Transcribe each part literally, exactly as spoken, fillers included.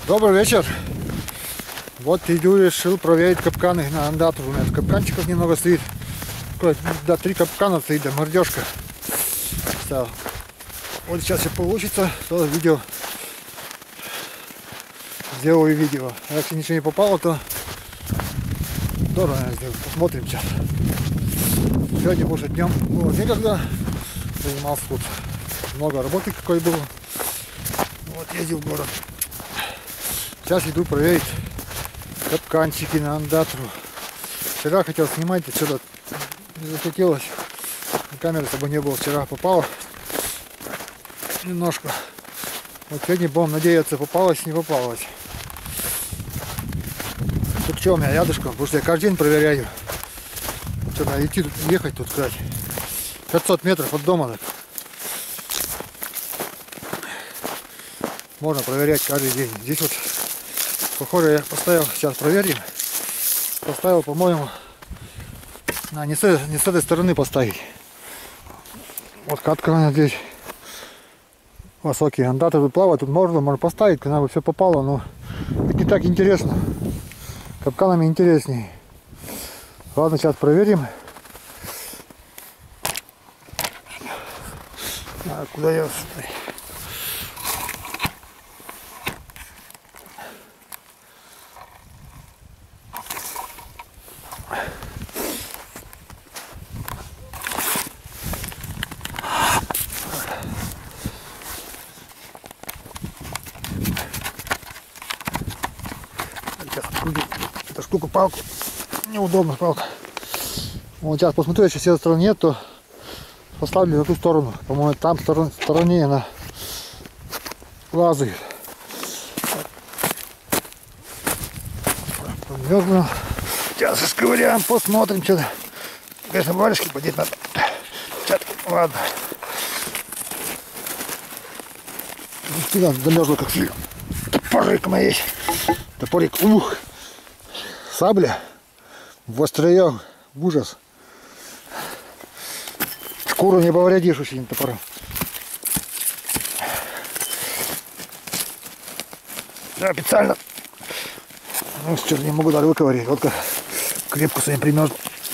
Добрый вечер. Вот иду, решил проверить капканы на андатру. У меня капканчиков немного стоит. Да, три капкана стоит, да, мордежка. Да. Вот сейчас все получится, то видео. Сделаю видео. А если ничего не попало, то здорово я сделаю. Посмотрим сейчас. Сегодня уже днем было некогда. Занимался тут. Много работы какой было. Вот ездил в город. Сейчас иду проверить капканчики на андатру. Вчера хотел снимать, и что-то не захотелось. Камеры с собой не было. Вчера попало немножко. Вот сегодня будем надеяться, попалось, не попалось. Тут что у меня рядышком, потому что я каждый день проверяю. Что надо идти тут, ехать тут, кстати. пятьсот метров от дома. Так. Можно проверять каждый день. Здесь вот, похоже, я поставил, сейчас проверим. Поставил, по-моему, а, не, с, не с этой стороны поставить. Вот катка здесь. Высокий андатор тут плавает, тут можно, можно поставить, когда бы все попало, но это не так интересно. Капканами интереснее. Ладно, сейчас проверим. А, куда я... Эта штука, палка, неудобно палка. Вот сейчас посмотрю, если с этой стороны нет, то поставлю на ту сторону. По-моему, там в стороне она лазает. Подмёрзла. Сейчас исковыряем, посмотрим что-то. Конечно, варежки подеть надо. Сейчас, ладно. Сильно замерзла, как сильно. Топорик моей. Топорик, ух. Сабля в остроях, ужас. Шкуру не повредишь очень топором. Я специально, ну что, не могу даже выковырять, вот как крепко с ним примерз.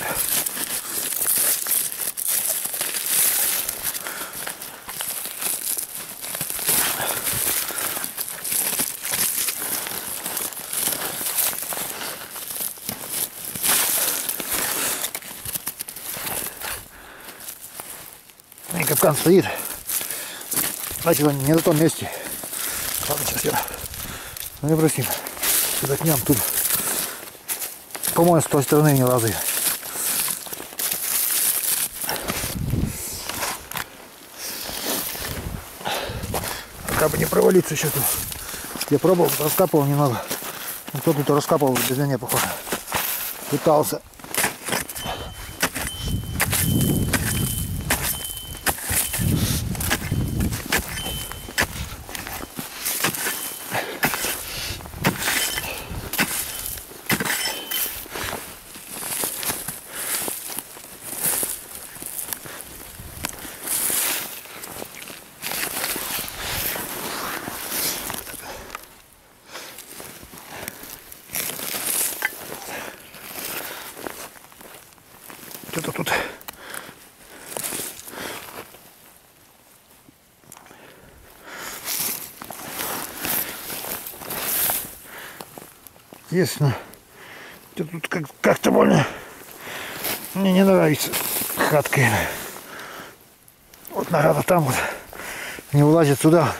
И капкан стоит. Значит, он не на том месте. Ладно, сейчас я выбросим. Затнем тут. По-моему, с той стороны не лазает. Как бы не провалиться еще тут. Я пробовал, раскапывал немного. Кто тут раскапывал без меня, похоже. Пытался. Что-то тут есть, но тут как, как-то больно. Мне не нравится хатка. Вот награда там вот не вылазит сюда.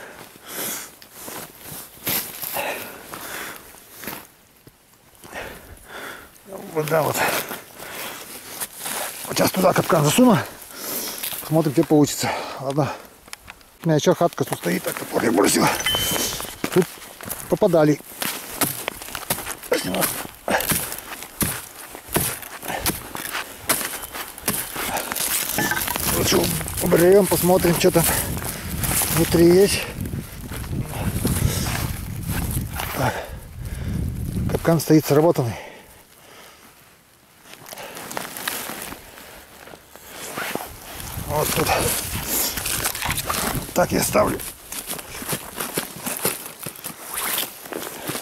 Вот да, вот. Сейчас туда капкан засуну. Посмотрим, что получится. Ладно. У меня еще хатка тут стоит, так топор я бросил. Тут попадали. Лучше уберем, посмотрим, что там внутри есть. Так. Капкан стоит сработанный. Вот тут. Так я ставлю.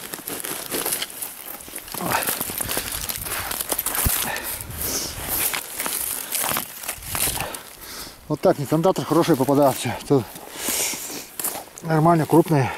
Вот так несандатор хорошие попадаются. Тут нормально, крупные.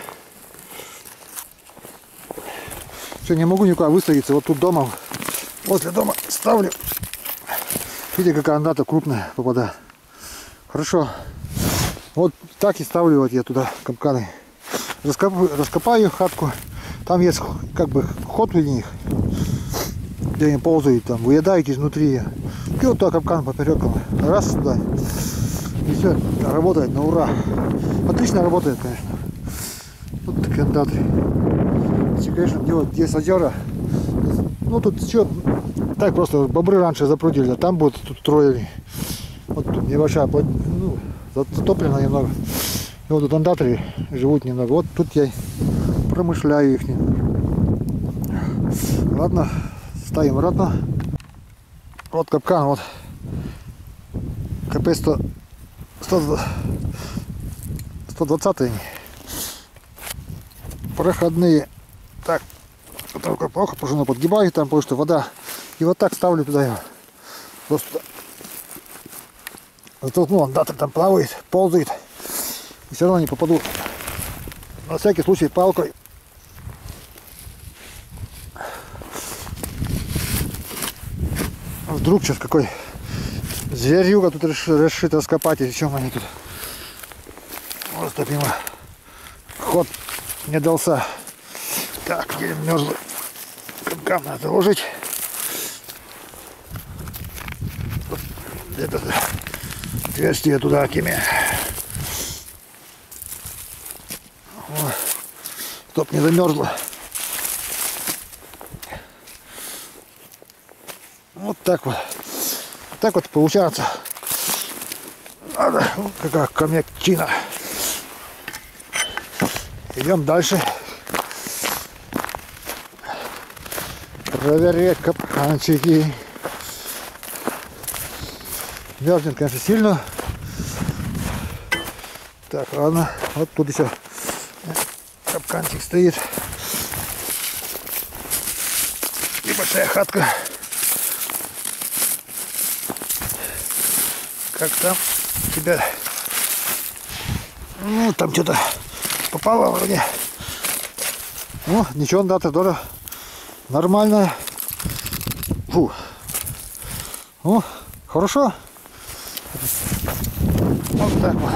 Все, не могу никуда высадиться. Вот тут дома, возле дома ставлю. Видите, какая андата крупная попадает. Хорошо. Вот так и ставлю вот я туда капканы. Раскопаю, раскопаю хатку. Там есть как бы ход в них, где они ползают, там выедают изнутри. И вот туда капкан поперек. Раз туда. И все, работает на ура. Отлично работает, конечно. Вот такие андаты. Конечно, где вот есть озера. Ну тут что, так просто бобры раньше запрудили, а там будет тут строили. Вот тут небольшая, ну, затоплено немного. И вот тут андаторы живут немного. Вот тут я промышляю их. Ладно, ставим обратно. Вот капкан, вот КП сто двадцать проходные. Так, только плохо, потому что подгибаю там, потому что вода. И вот так ставлю туда его. Просто вот, ну, андатор там плавает, ползает. И все равно не попаду. На всякий случай палкой. Вдруг сейчас какой зверюга тут решит раскопать, и чем они тут. Просто мимо ход не дался. Так, где мерзлый капкан надо ложить. Это отверстие туда кеме. Чтоб не замерзло. Вот так вот. Так вот получается. Надо, какая камякчина. Идем дальше. Проверять капканчики. Мерзнет, конечно, сильно. Так, ладно. Вот тут еще капканчик стоит. Небольшая хатка. Как там тебя? Ну, там что-то попало вроде. Ну, ничего, андата тоже нормальная. Фу. Ну, хорошо. Вот так вот.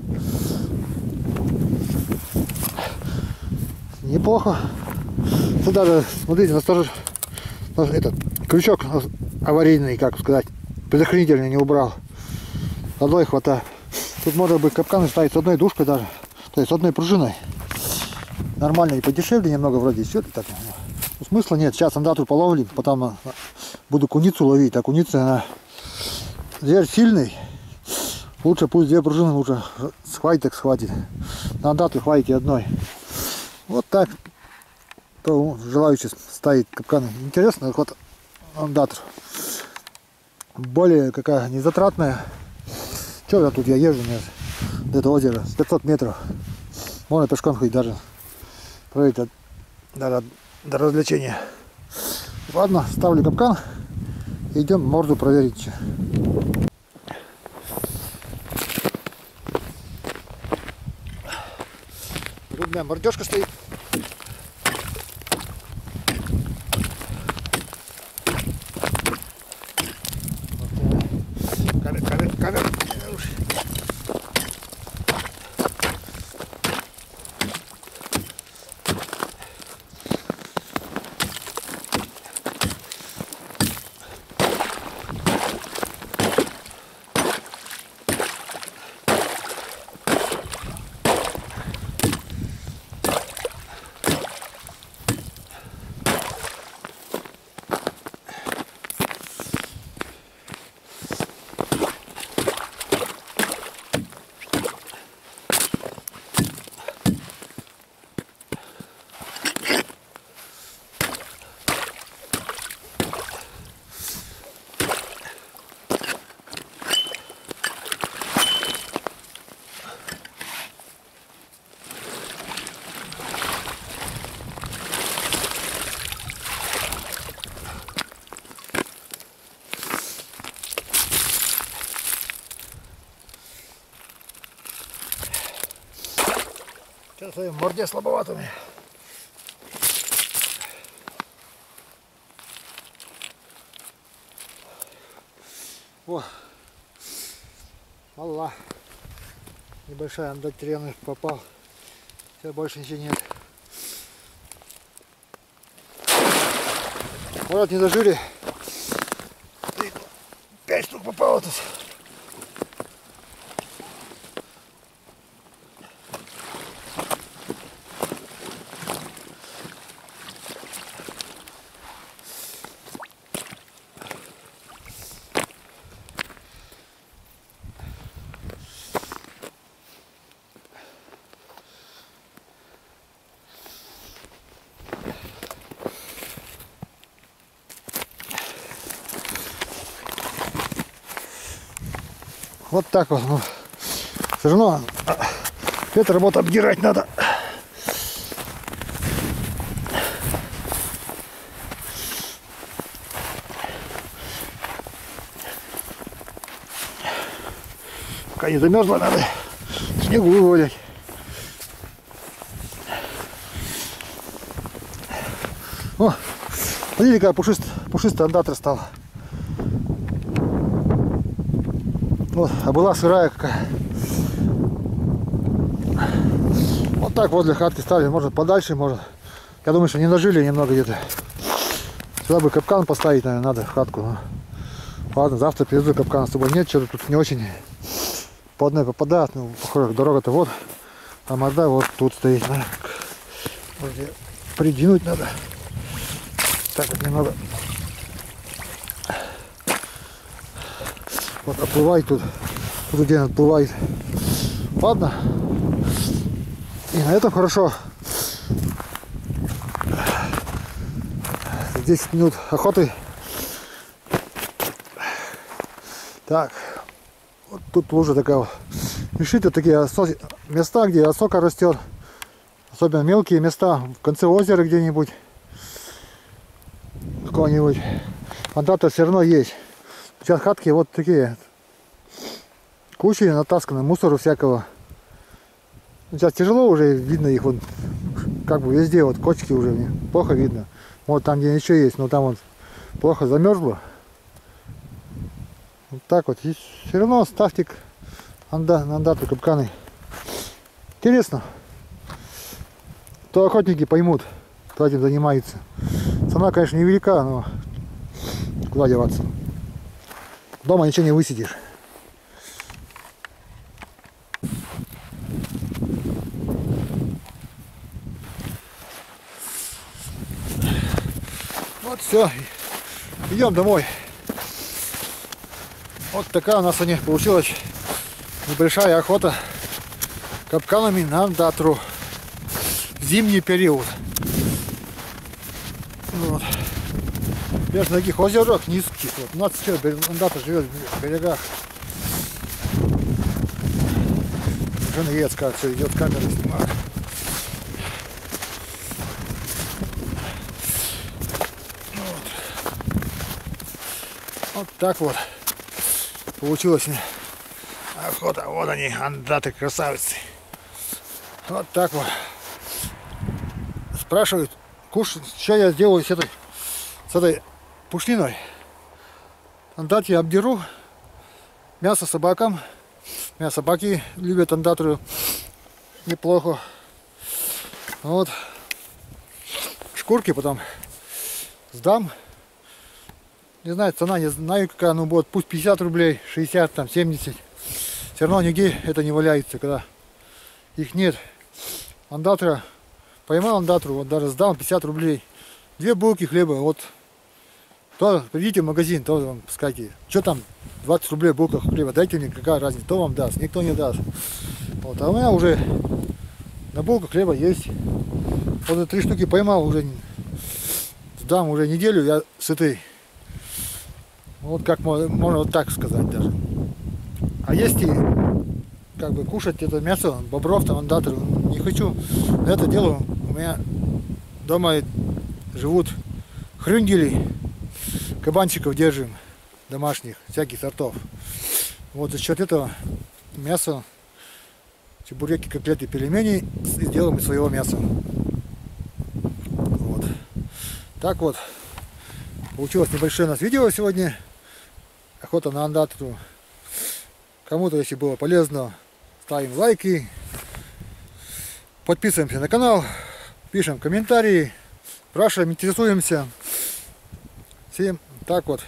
Неплохо. Тут даже, смотрите, у нас тоже этот крючок аварийный, как сказать, предохранительный не убрал. Одной хватает. Тут можно бы капканы ставить с одной душкой даже. То есть с одной пружиной. Нормально и подешевле немного вроде. Все это так. Ну, смысла нет. Сейчас андату половлю, потом буду куницу ловить. А куница, она зверь сильный. Лучше пусть две пружины лучше схватит, так схватит. На андату хватите одной. Вот так. То желающий ставить капканы. Интересно, вот андатор. Более какая незатратная. Че я тут я езжу, нет, до этого озера, с пятьсот метров. Можно пешком ходить даже. Проверить до, до, до развлечения. Ладно, ставлю капкан. Идем морду проверить. Тут у меня мордежка стоит. Камер, камер, камер. Сейчас своей морде слабоватыми. О, мала. Небольшая андатриана попал. Сейчас больше ничего нет. Вот не дожили. Пять штук попало тут. Вот так вот. Ну, все равно эту работу обдирать надо. Пока не замерзла, надо снегу выводить. О, смотрите, какая пушистая, пушистая андатра стала. Вот, а была сырая какая. Вот так возле хатки ставили, может подальше, может. Я думаю, что не нажили немного где-то. Сюда бы капкан поставить, наверное, надо в хатку. Ладно, завтра привезу капкан с собой. Нет, что-то тут не очень по одной попадает. Ну, похоже, дорога-то вот. А морда вот тут стоит. Может, придвинуть надо. Так вот немного. Вот отплывает тут. Тут где он отплывает. Ладно. И на этом хорошо. десять минут охоты. Так. Вот тут лужа такая вот. Ищите такие места, где осока растет. Особенно мелкие места. В конце озера где-нибудь. Какого-нибудь. Андатра все равно есть. Сейчас хатки вот такие. Кучи натасканы, мусору всякого. Сейчас тяжело уже видно их. Вот, как бы везде вот кочки уже плохо видно. Вот там где еще есть, но там вот плохо замерзло. Вот так вот. И все равно ставьте анда, на андату капканы. Интересно. То охотники поймут, кто этим занимается. Цена, конечно, невелика, но куда деваться. Дома ничего не высидишь. Вот все. Идем домой. Вот такая у нас сегодня получилась небольшая охота капканами на андатру в зимний период. Вот. Я же на таких озерах низких. Вот. У нас все, андатра живет в берегах. Женец, как все идет, камера снимает. Вот. Вот так вот получилась охота. Вот они, андатры, красавицы. Вот так вот. Спрашивают, кушать, что я сделаю с этой, с этой пушниной. Андат я обдеру. Мясо собакам. Мясо собаки любят андатру неплохо. Вот. Шкурки потом сдам. Не знаю, цена не знаю какая, ну будет, пусть пятьдесят рублей, шестьдесят, там, семьдесят. Все равно нигде это не валяется, когда их нет. Андатра, поймал андатру, вот даже сдал пятьдесят рублей. Две булки хлеба, вот. То придите в магазин, то вам скажите, что там двадцать рублей булка хлеба, дайте мне, какая разница, то вам даст, никто не даст. Вот, а у меня уже на булку хлеба есть. Вот три штуки поймал, уже сдам уже неделю, я сытый. Вот как можно, можно вот так сказать даже. А если как бы кушать это мясо, бобров, там, андатры, не хочу. Но это делаю. У меня дома живут хрюндели, кабанчиков держим, домашних, всяких сортов. Вот за счет этого мясо чебуреки, котлеты, пельмени и сделаем из своего мяса. Вот. Так вот, получилось небольшое у нас видео сегодня. Охота на андатру. Кому-то, если было полезно, ставим лайки, подписываемся на канал, пишем комментарии, спрашиваем, интересуемся. Всем так вот.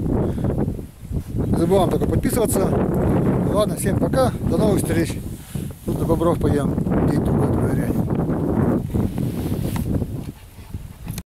Не забываем только подписываться. Ладно, всем пока, до новых встреч. Тут на бобров поем, день другой проверять.